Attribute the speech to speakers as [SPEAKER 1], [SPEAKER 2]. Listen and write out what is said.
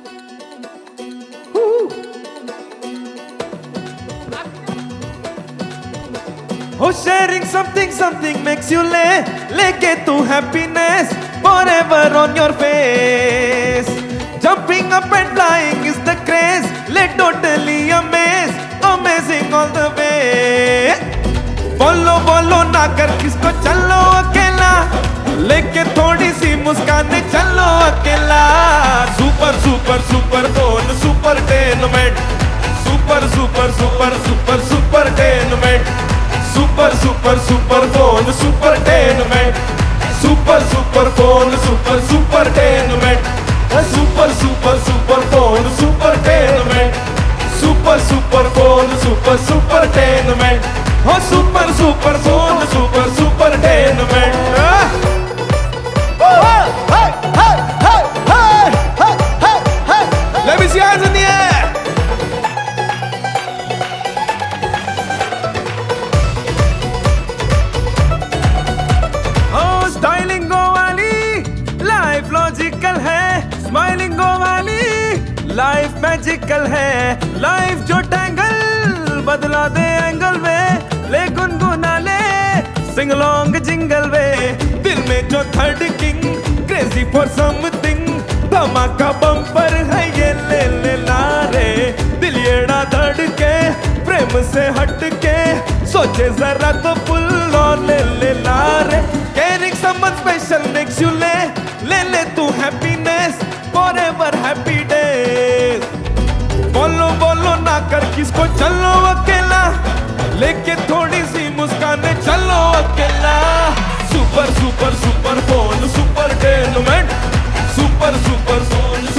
[SPEAKER 1] Oh, sharing something makes you leke tu happiness forever on your face. Jumping up and flying is the craze. Let totally amazing all the way. Follow ना कर किसको, चलो अकेला लेके थोड़ी सी मुस्कान, चलो अकेला. Super phone, supertainment. Supertainment. Super phone, supertainment. Super phone, supertainment. Super phone, supertainment. Super phone, supertainment. Oh, super phone, supertainment. Let me see hands in the air. Oh, styling go वाली life logical है, smiling go वाली life magical है. Life जो tangle बदला दे angle में, ले गुनगुना ले sing along jingle वे. दिल में जो third king crazy for something, धमाका बम्पर है ये ले ला रे. दिल येड़ा धड़के प्रेम से हट के, सोचे जरा तो पुल और ले ला रे. Caring someone special makes you ले तू happiness forever happy days. बोलो ना कर किसको, चलो अकेला लेके थोड़ी सी मुस्कान, चलो अकेला. Super phone, supertainment. Super phone,